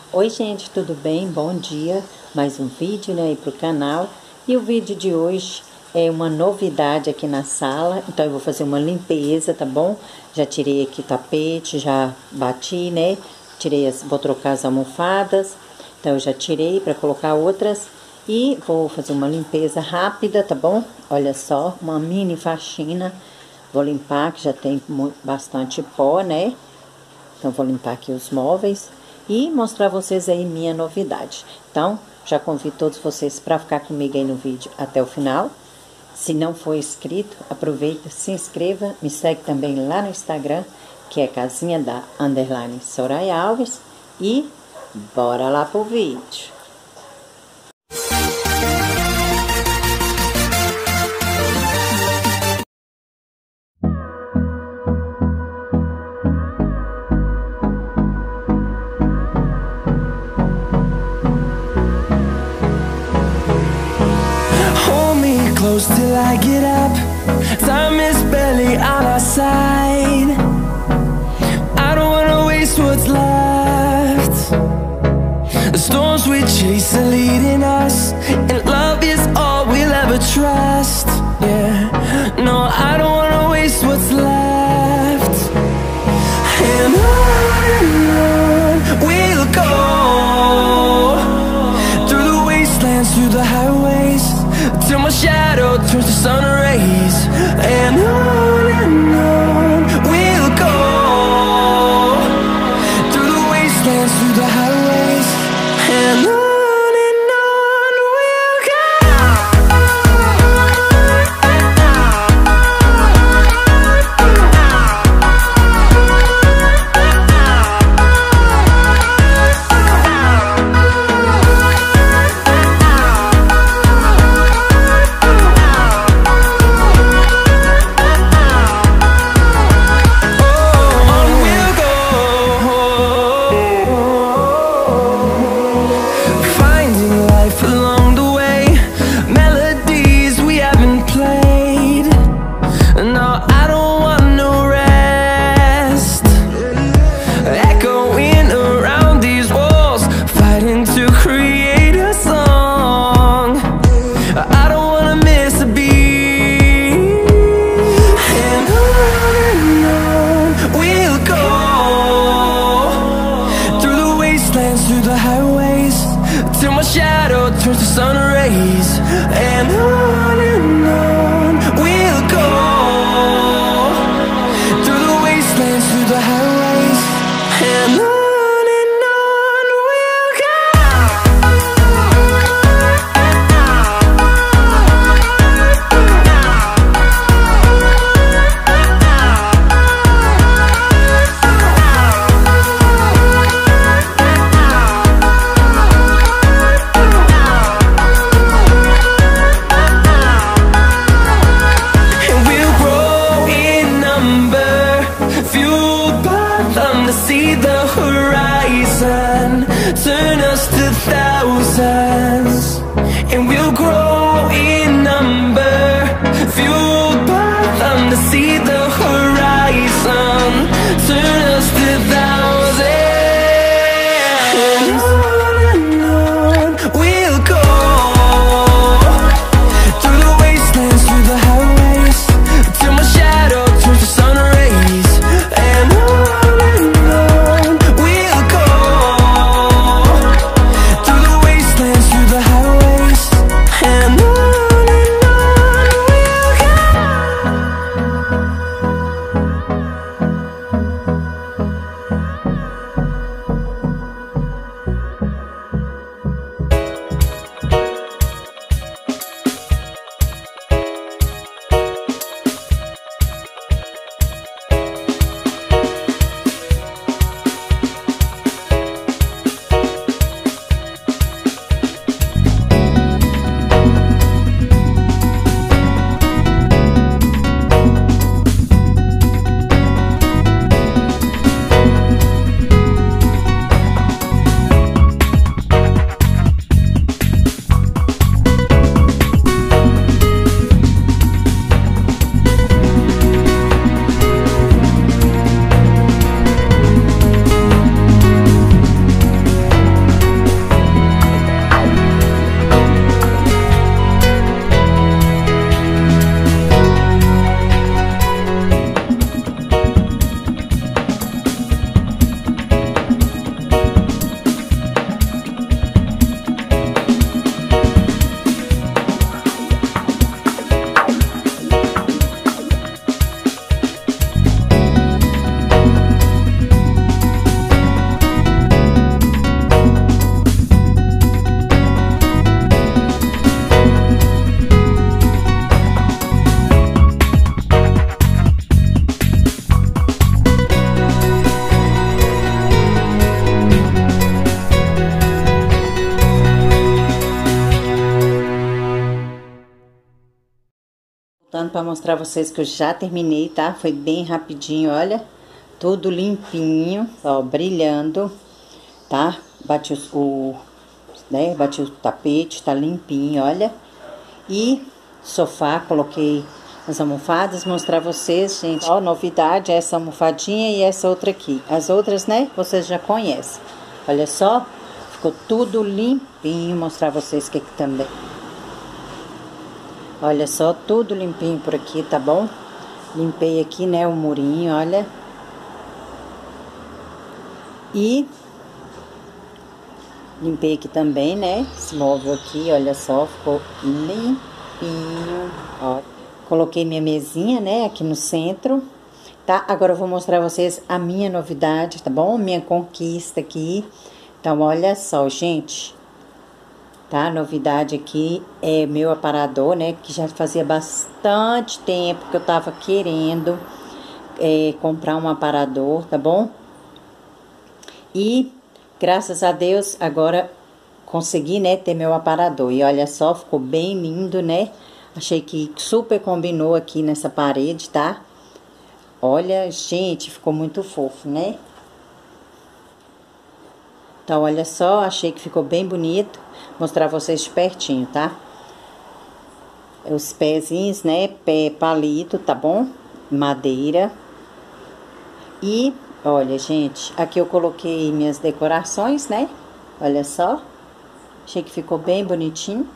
Oi gente, tudo bem? Bom dia, mais um vídeo, né, aí pro canal. E o vídeo de hoje é uma novidade aqui na sala. Então eu vou fazer uma limpeza, tá bom? Já tirei aqui o tapete, já bati, né? Vou trocar as almofadas. Então eu já tirei para colocar outras. E vou fazer uma limpeza rápida, tá bom? Olha só, uma mini faxina. Vou limpar, que já tem bastante pó, né? Então vou limpar aqui os móveis e mostrar a vocês aí minha novidade. Então, já convido todos vocês para ficar comigo aí no vídeo até o final. Se não for inscrito, aproveita, se inscreva, me segue também lá no Instagram, que é casinha da _Soraya Alves, e bora lá pro vídeo. Close till I get up. Time is barely on our side. I don't wanna waste what's left. The storms we chase are leading us, and love is all we'll ever trust. Yeah, no, I don't wanna waste what's left. And on we'll go, through the wastelands, through the highways, till my shadow turns to sun rays. And on we'll go, through the wastelands, through the highways, and on we'll go. Through the highways, till my shadow turns to sun rays. And on we'll go, through the wastelands, through the highways, and on we'll go. Voltando para mostrar a vocês que eu já terminei, tá? Foi bem rapidinho, olha. Tudo limpinho, ó, brilhando, tá? Bati bati o tapete, tá limpinho, olha. E sofá, coloquei as almofadas, mostrar a vocês, gente. Ó, novidade, essa almofadinha e essa outra aqui. As outras, né, vocês já conhecem. Olha só, ficou tudo limpinho, mostrar a vocês que aqui também. Olha só, tudo limpinho por aqui, tá bom? Limpei aqui, né, o murinho, olha. E limpei aqui também, né, esse móvel aqui, olha só, ficou limpinho, ó. Coloquei minha mesinha, né, aqui no centro, tá? Agora eu vou mostrar a vocês a minha novidade, tá bom? Minha conquista aqui. Então, olha só, gente, tá? A novidade aqui é meu aparador, né, que já fazia bastante tempo que eu tava querendo comprar um aparador, tá bom? E, graças a Deus, agora consegui, né, ter meu aparador. E olha só, ficou bem lindo, né? Achei que super combinou aqui nessa parede, tá? Olha, gente, ficou muito fofo, né? Então, olha só, achei que ficou bem bonito. Mostrar vocês de pertinho, tá? Os pezinhos, né? Pé palito, tá bom? Madeira. E, olha, gente, aqui eu coloquei minhas decorações, né? Olha só. Achei que ficou bem bonitinho.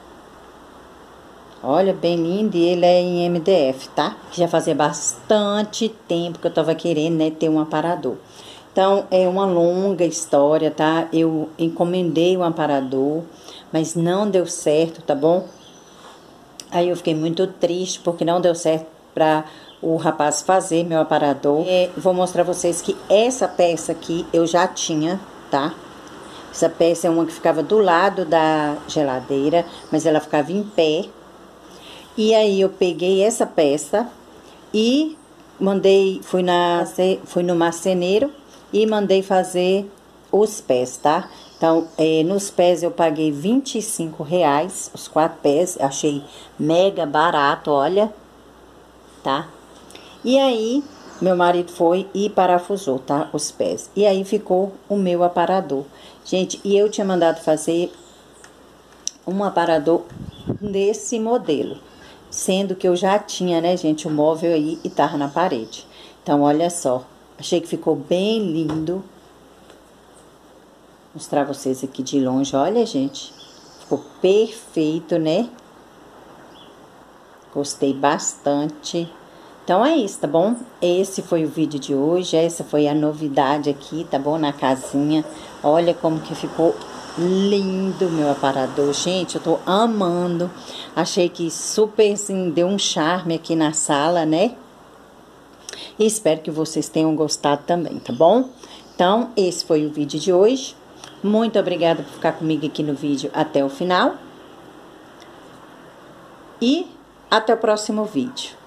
Olha, bem lindo, e ele é em MDF, tá? Já fazia bastante tempo que eu tava querendo, né, ter um aparador. Então, é uma longa história, tá? Eu encomendei um aparador, mas não deu certo, tá bom? Aí eu fiquei muito triste, porque não deu certo pra o rapaz fazer meu aparador. Vou mostrar pra vocês que essa peça aqui eu já tinha, tá? Essa peça é uma que ficava do lado da geladeira, mas ela ficava em pé. E aí eu peguei essa peça e fui no marceneiro e mandei fazer os pés, tá? Então, nos pés eu paguei R$25, os 4 pés, achei mega barato, olha, tá? E aí, meu marido foi e parafusou, tá? Os pés. E aí ficou o meu aparador. Gente, e eu tinha mandado fazer um aparador desse modelo. Sendo que eu já tinha, né, gente, o móvel aí e tava na parede. Então, olha só. Achei que ficou bem lindo. Vou mostrar vocês aqui de longe. Olha, gente. Ficou perfeito, né? Gostei bastante. Então, é isso, tá bom? Esse foi o vídeo de hoje. Essa foi a novidade aqui, tá bom? Na casinha. Olha como que ficou lindo meu aparador, gente, eu tô amando. Achei que super, assim, deu um charme aqui na sala, né? E espero que vocês tenham gostado também, tá bom? Então, esse foi o vídeo de hoje. Muito obrigada por ficar comigo aqui no vídeo até o final. E até o próximo vídeo.